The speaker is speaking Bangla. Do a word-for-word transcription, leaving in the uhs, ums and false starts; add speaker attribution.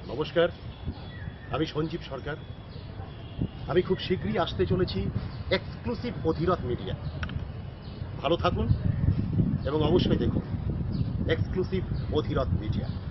Speaker 1: নমস্কার, আমি সঞ্জীব সরকার। আমি খুব শীঘ্রই আসতে চলেছি এক্সক্লুসিভ অধিরথ মিডিয়া। ভালো থাকুন এবং অবশ্যই দেখুন এক্সক্লুসিভ অধিরথ মিডিয়া।